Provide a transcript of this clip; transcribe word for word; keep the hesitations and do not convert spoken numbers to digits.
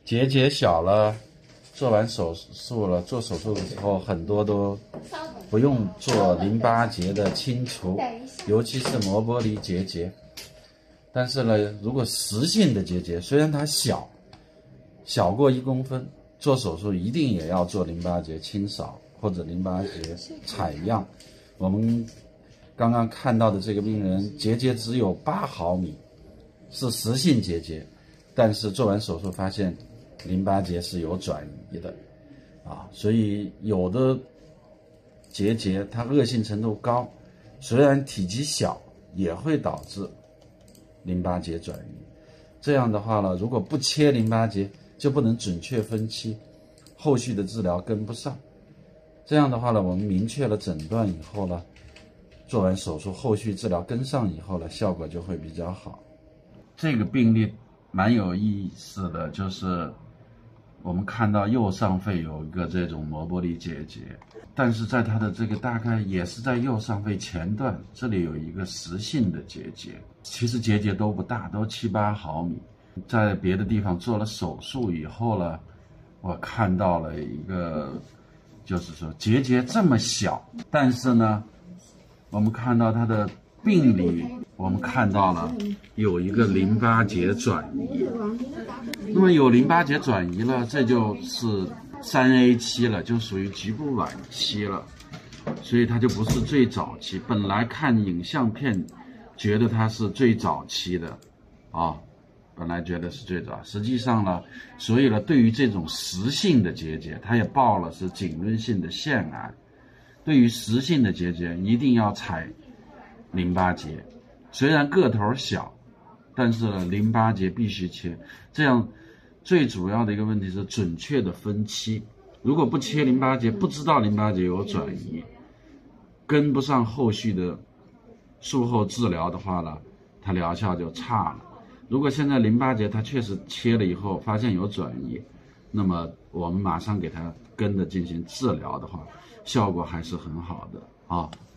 结节小了，做完手术了，做手术的时候很多都不用做淋巴结的清除，尤其是膜玻璃结节。但是呢，如果实性的结节，虽然它小，小过一公分，做手术一定也要做淋巴结清扫或者淋巴结采样。我们刚刚看到的这个病人结节只有八毫米，是实性结节，但是做完手术发现淋巴结是有转移的啊，所以有的结节它恶性程度高，虽然体积小，也会导致淋巴结转移。这样的话呢，如果不切淋巴结，就不能准确分期，后续的治疗跟不上。这样的话呢，我们明确了诊断以后呢，做完手术后续治疗跟上以后呢，效果就会比较好。这个病例蛮有意思的，就是我们看到右上肺有一个这种膜玻璃结节，但是在它的这个大概也是在右上肺前段，这里有一个实性的结节，其实结节都不大，都七八毫米。在别的地方做了手术以后呢，我看到了一个，就是说结节这么小，但是呢，我们看到它的病理，我们看到了有一个淋巴结转移。那么有淋巴结转移了，这就是三 A 期了，就属于局部晚期了，所以它就不是最早期。本来看影像片觉得它是最早期的啊，本来觉得是最早，实际上呢，所以呢，对于这种实性的结节，它也报了是颈润性的腺癌。对于实性的结节，一定要采淋巴结，虽然个头小，但是呢，淋巴结必须切。这样最主要的一个问题是准确的分期。如果不切淋巴结，不知道淋巴结有转移，跟不上后续的术后治疗的话呢，它疗效就差了。如果现在淋巴结它确实切了以后发现有转移，那么我们马上给它跟着进行治疗的话，效果还是很好的啊。